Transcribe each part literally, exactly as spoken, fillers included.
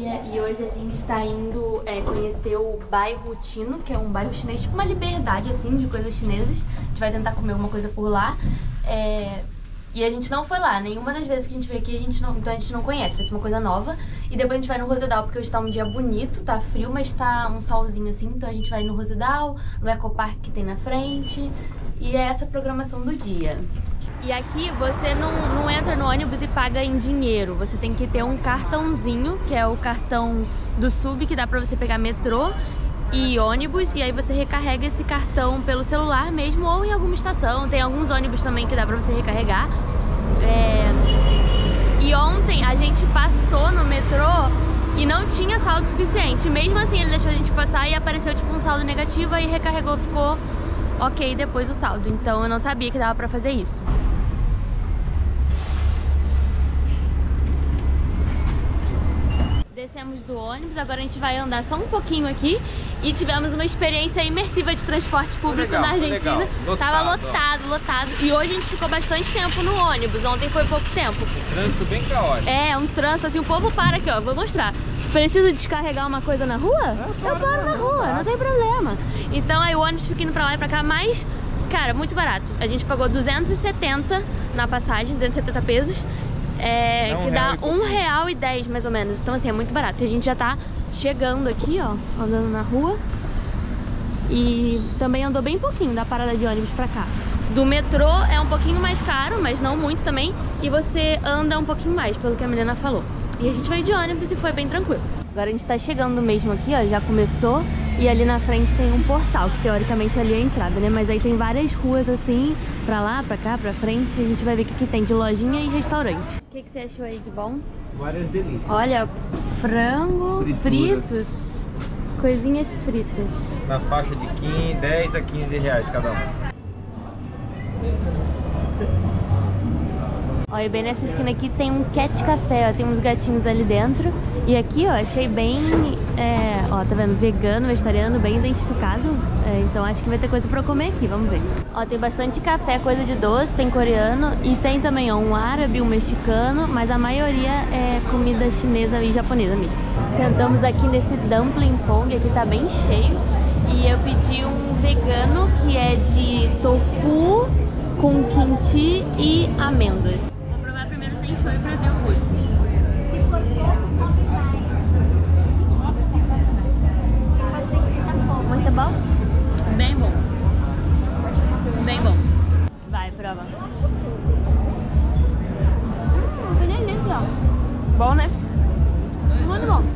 dia e hoje a gente tá indo é, conhecer o bairro Tino, que é um bairro chinês, tipo uma Liberdade, assim, de coisas chinesas. A gente vai tentar comer alguma coisa por lá. É... E a gente não foi lá, nenhuma das vezes que a gente veio aqui, a gente não, então a gente não conhece, vai ser uma coisa nova. E depois a gente vai no Rosedal, porque hoje tá um dia bonito, tá frio, mas tá um solzinho assim, então a gente vai no Rosedal, no Ecopark que tem na frente. E é essa a programação do dia. E aqui você não, não entra no ônibus e paga em dinheiro, você tem que ter um cartãozinho, que é o cartão do Sub, que dá pra você pegar metrô e ônibus, e aí você recarrega esse cartão pelo celular mesmo ou em alguma estação. Tem alguns ônibus também que dá pra você recarregar. É... E ontem a gente passou no metrô e não tinha saldo suficiente. Mesmo assim ele deixou a gente passar e apareceu tipo um saldo negativo, aí recarregou, ficou ok depois o saldo. Então eu não sabia que dava pra fazer isso. Descemos do ônibus, agora a gente vai andar só um pouquinho aqui e tivemos uma experiência imersiva de transporte público legal, na Argentina. Lotado, Tava lotado, ó. lotado. E hoje a gente ficou bastante tempo no ônibus, ontem foi pouco tempo. Um trânsito bem caótico. É, um trânsito assim, o povo para aqui, ó, vou mostrar. Preciso descarregar uma coisa na rua? É, eu paro na rua, não tem problema. Então aí o ônibus fica indo pra lá e pra cá, mas, cara, muito barato. A gente pagou duzentos e setenta na passagem, duzentos e setenta pesos. É, é um que dá um real e dez mais ou menos. Então assim, é muito barato. E a gente já tá chegando aqui, ó, andando na rua. E também andou bem pouquinho da parada de ônibus pra cá. Do metrô é um pouquinho mais caro, mas não muito também. E você anda um pouquinho mais, pelo que a Milena falou. E a gente veio de ônibus e foi bem tranquilo. Agora a gente tá chegando mesmo aqui, ó, já começou. E ali na frente tem um portal, que teoricamente ali é a entrada, né? Mas aí tem várias ruas assim, pra lá, pra cá, pra frente. A gente vai ver o que, que tem de lojinha e restaurante. O que, que você achou aí de bom? Várias delícias. Olha, frango, Frituras. fritos, coisinhas fritas. Na faixa de quinze, dez a quinze reais cada um. Olha, bem nessa esquina aqui tem um cat café, ó, tem uns gatinhos ali dentro. E aqui, ó, achei bem, é, ó, tá vendo? Vegano, vegetariano, bem identificado. É, então acho que vai ter coisa pra eu comer aqui, vamos ver. Ó, tem bastante café, coisa de doce, tem coreano. E tem também, ó, um árabe, um mexicano. Mas a maioria é comida chinesa e japonesa mesmo. Sentamos aqui nesse dumpling pong, aqui tá bem cheio. E eu pedi um vegano que é de tofu com kimchi e amêndoas. Vou provar primeiro sem shoyu pra ver o gosto. Se for pouco, come mais. Pode ser que seja pouco. Muito bom? Bem bom. Bem bom. Vai, prova. Não tem nem dentro, ó. Bom, né? Muito bom.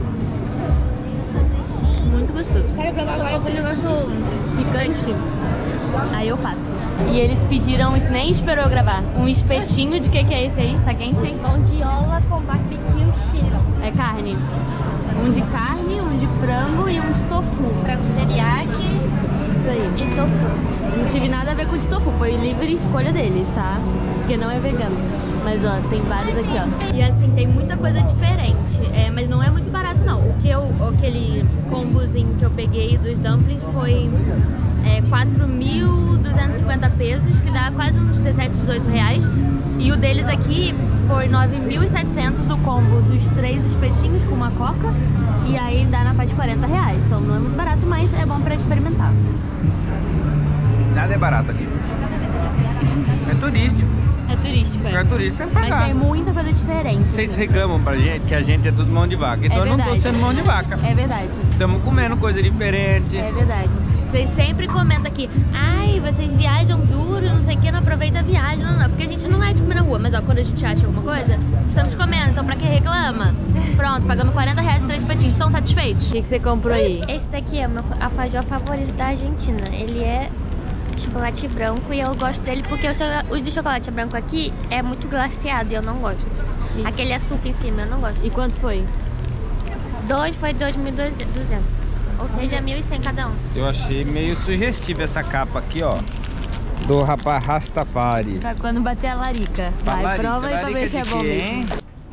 Muito gostoso. Quero provar agora com o negócio Picante. Aí eu passo. E eles pediram, nem esperou eu gravar, um espetinho de que que é esse aí? Tá quente, hein? bondiola com barbecue cheiro. É carne. Um de carne, um de frango e um de tofu. Frango teriyaki Isso aí. e tofu. Não tive nada a ver com o de tofu, foi livre escolha deles, tá? Porque não é vegano. Mas ó, tem vários aqui, ó. E assim, tem muita coisa diferente, é, mas não é muito barato não. O que eu, aquele combozinho que eu peguei dos dumplings foi é, quatro mil duzentos e cinquenta pesos, que dá quase uns dezessete, dezoito reais. E o deles aqui foi nove mil e setecentos o combo dos três espetinhos com uma coca. E aí dá na faixa de quarenta reais. Então não é muito barato, mas é bom pra experimentar. Nada é barato aqui. É turístico. É turístico, é. É turístico, tem que pagar. Mas tem muita coisa diferente. Vocês reclamam pra gente que a gente é tudo mão de vaca. Então É eu não tô verdade. sendo mão de vaca. É verdade. Estamos comendo coisa diferente. É verdade. Vocês sempre comentam aqui, ai, vocês viajam duro, não sei o que, não aproveita a viagem. Não, não, porque a gente não é de comer na rua, mas ó, quando a gente acha alguma coisa, estamos comendo, então pra que reclama? Pronto, pagamos quarenta reais e três patinhos, estão satisfeitos? O que, que você comprou aí? Esse daqui é o meu alfajor favorito da Argentina. Ele é chocolate branco e eu gosto dele porque o, o de chocolate branco aqui é muito glaciado e eu não gosto. E... Aquele açúcar em cima eu não gosto. E quanto foi? Dois foi dois mil e duzentos. Ou seja, mil e cem cada um. Eu achei meio sugestiva essa capa aqui, ó. Do rapaz Rastafari. Pra quando bater a larica. Vai, larica, prova aí pra larica ver se é de bom quê, mesmo. hein?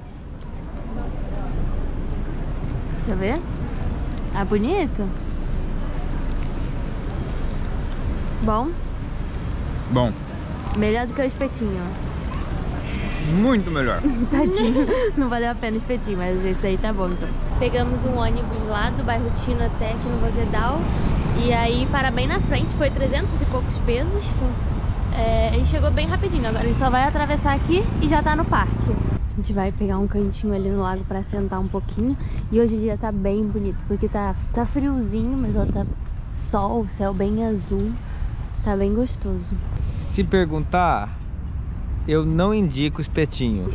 Deixa eu ver. Ah, bonito. Bom? Bom. Melhor do que o espetinho, ó. muito melhor. Tadinho, não valeu a pena o espetinho, mas esse daí tá bom então. Pegamos um ônibus lá do bairro Tino até aqui no Rosedal. E aí para bem na frente, foi trezentos e poucos pesos. É, e chegou bem rapidinho, agora a gente só vai atravessar aqui e já tá no parque. A gente vai pegar um cantinho ali no lago pra sentar um pouquinho. E hoje o dia tá bem bonito, porque tá, tá friozinho, mas ó, tá sol, o céu bem azul. Tá bem gostoso. Se perguntar, eu não indico o espetinho.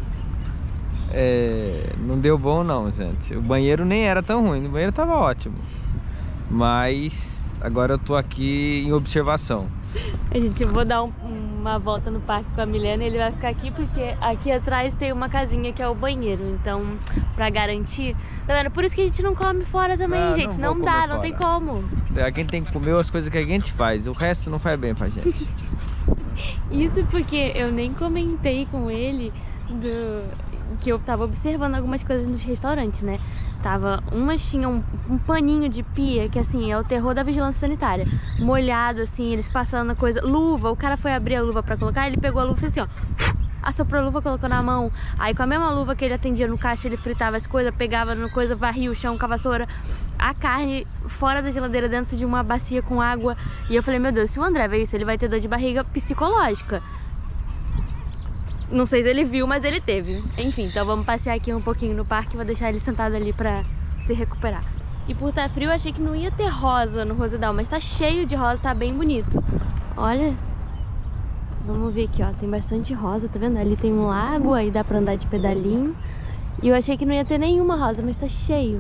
É, não deu bom não, gente. O banheiro nem era tão ruim, o banheiro tava ótimo. Mas agora eu tô aqui em observação. A gente vou dar um, uma volta no parque com a Milena e ele vai ficar aqui porque aqui atrás tem uma casinha que é o banheiro. Então, pra garantir, tá vendo? Por isso que a gente não come fora também, Ah, gente. não Não, vou dá, comer não tem fora. como. A gente tem que comer as coisas que a gente faz, o resto não faz bem pra gente. Isso porque eu nem comentei com ele do que eu tava observando algumas coisas nos restaurantes, né? Tava, umas tinham um, um paninho de pia, que assim, é o terror da vigilância sanitária. Molhado, assim, eles passando a coisa. Luva, o cara foi abrir a luva pra colocar, ele pegou a luva e fez assim, ó. Assoprou a luva, colocou na mão. Aí com a mesma luva que ele atendia no caixa, ele fritava as coisas, pegava no coisa, varria o chão com a vassoura. A carne fora da geladeira, dentro de uma bacia com água. E eu falei, meu Deus, se o André ver isso, ele vai ter dor de barriga psicológica. Não sei se ele viu, mas ele teve. Enfim, então vamos passear aqui um pouquinho no parque. Vou deixar ele sentado ali pra se recuperar. E por estar frio, eu achei que não ia ter rosa no Rosedal, mas tá cheio de rosa, tá bem bonito. Olha, vamos ver aqui, ó, tem bastante rosa, tá vendo? Ali tem um lago, aí dá pra andar de pedalinho. E eu achei que não ia ter nenhuma rosa, mas tá cheio.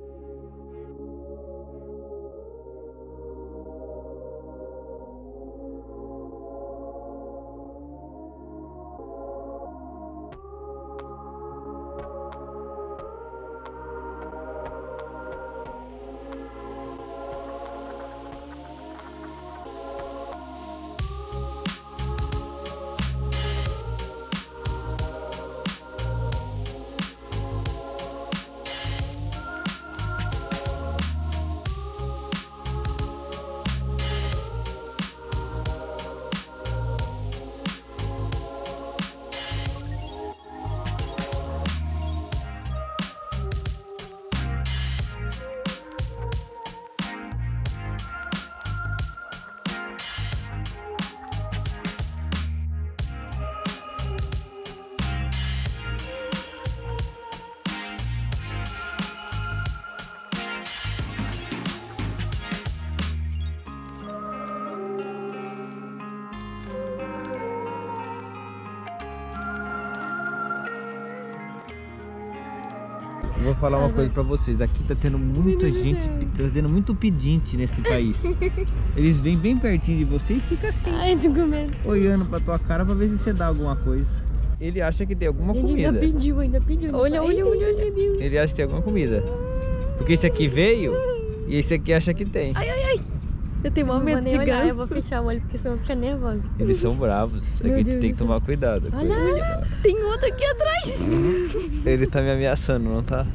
Vou falar uma coisa pra vocês, aqui tá tendo muita gente, tá tendo muito pedinte nesse país. Eles vêm bem pertinho de você e fica assim, Ai, tô com medo. olhando pra tua cara pra ver se você dá alguma coisa. Ele acha que tem alguma Ele comida. ainda pediu, ainda pediu. Olha, olha, olha, olha, Deus. Ele acha que tem alguma comida. Porque esse aqui veio e esse aqui acha que tem. Ai, ai, ai. Eu tenho maior medo de olhar, ganso. eu vou fechar o olho porque senão eu vou ficar nervosa. Eles são bravos, é que Meu a gente Deus tem que do céu. tomar cuidado. com Olha, eles. tem outro aqui atrás. Ele tá me ameaçando, não tá?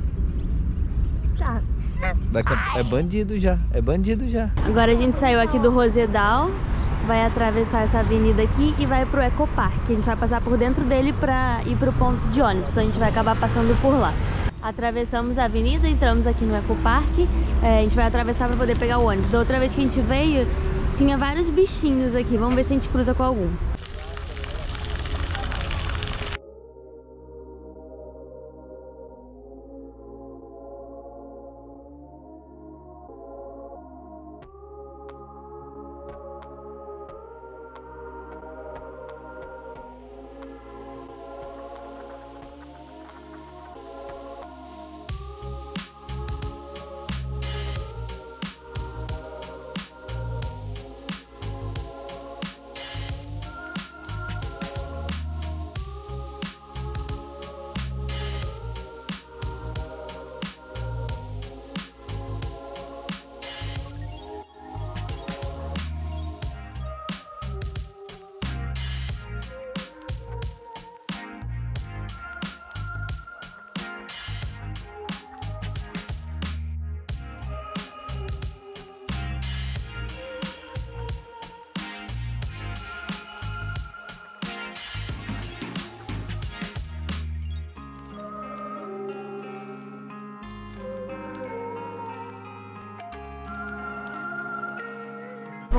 Tá. Daqui a... É bandido já, é bandido já. Agora a gente saiu aqui do Rosedal, vai atravessar essa avenida aqui e vai pro Ecopark. A gente vai passar por dentro dele pra ir pro ponto de ônibus, então a gente vai acabar passando por lá. Atravessamos a avenida, entramos aqui no Ecopark, é, a gente vai atravessar pra poder pegar o ônibus. Da outra vez que a gente veio, tinha vários bichinhos aqui, vamos ver se a gente cruza com algum.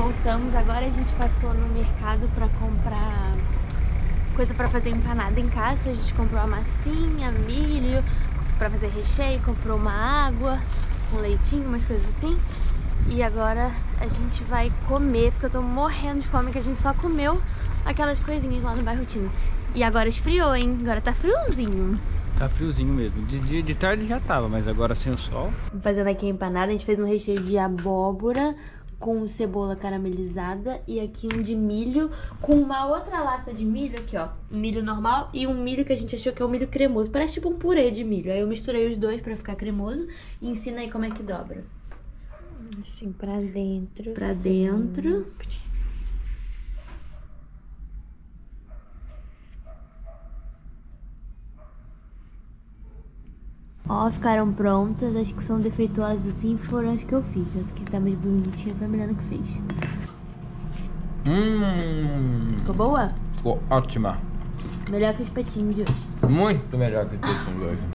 voltamos. Agora a gente passou no mercado pra comprar coisa pra fazer empanada em casa. A gente comprou a massinha, milho pra fazer recheio, comprou uma água, um leitinho, umas coisas assim. E agora a gente vai comer, porque eu tô morrendo de fome, que a gente só comeu aquelas coisinhas lá no bairro Tino. E agora esfriou, hein? Agora tá friozinho. Tá friozinho mesmo. De dia, de tarde já tava, mas agora sem o sol. Fazendo aqui a empanada, a gente fez um recheio de abóbora com cebola caramelizada e aqui um de milho com uma outra lata de milho aqui, ó. Um milho normal e um milho que a gente achou que é um milho cremoso. Parece tipo um purê de milho. Aí eu misturei os dois pra ficar cremoso e ensina aí como é que dobra. Assim, pra dentro. Pra dentro. Ó, ficaram prontas. As que são defeituosas assim foram as que eu fiz. As que tá mais bonitinha foi a Milena que fez. Hum. Ficou boa? Ficou ótima. Melhor que o espetinho de hoje. Muito melhor que o espetinho de hoje.